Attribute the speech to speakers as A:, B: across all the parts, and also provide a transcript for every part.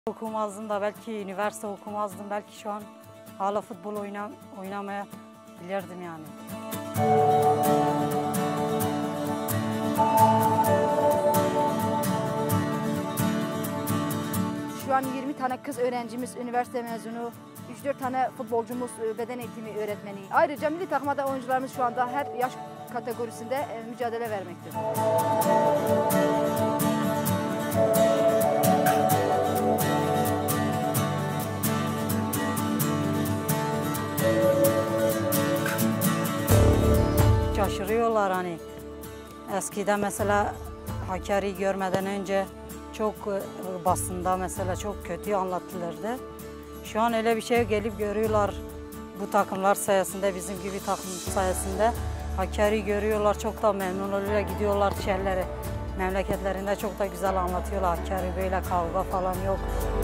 A: Okumazdım da belki üniversite okumazdım. Belki şu an hala futbol oynamaya bilirdim yani.
B: Şu an 20 tane kız öğrencimiz üniversite mezunu, 3-4 tane futbolcumuz beden eğitimi öğretmeni. Ayrıca milli takımda oyuncularımız şu anda her yaş kategorisinde mücadele vermektedir.
A: Şaşırıyorlar hani. Eskiden mesela Hakkari'yi görmeden önce çok basında mesela çok kötü anlatılırdı. Şu an öyle bir şey gelip görüyorlar bu takımlar sayesinde, bizim gibi takım sayesinde. Hakkari'yi görüyorlar, çok da memnun oluyorlar, gidiyorlar şehirlere, memleketlerinde çok da güzel anlatıyorlar. Hakkari böyle kavga falan yok.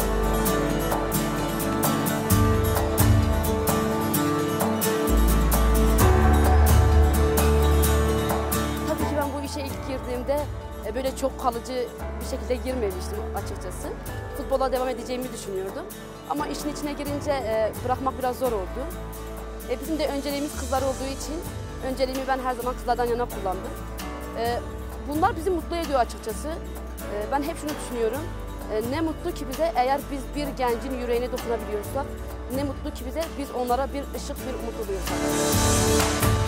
C: İşe ilk girdiğimde böyle çok kalıcı bir şekilde girmemiştim açıkçası. Futbola devam edeceğimi düşünüyordum. Ama işin içine girince bırakmak biraz zor oldu. Bizim de önceliğimiz kızlar olduğu için önceliğimi ben her zaman kızlardan yana kullandım. Bunlar bizi mutlu ediyor açıkçası. Ben hep şunu düşünüyorum. Ne mutlu ki bize eğer biz bir gencin yüreğine dokunabiliyorsak, ne mutlu ki bize biz onlara bir ışık, bir umut oluyorsak.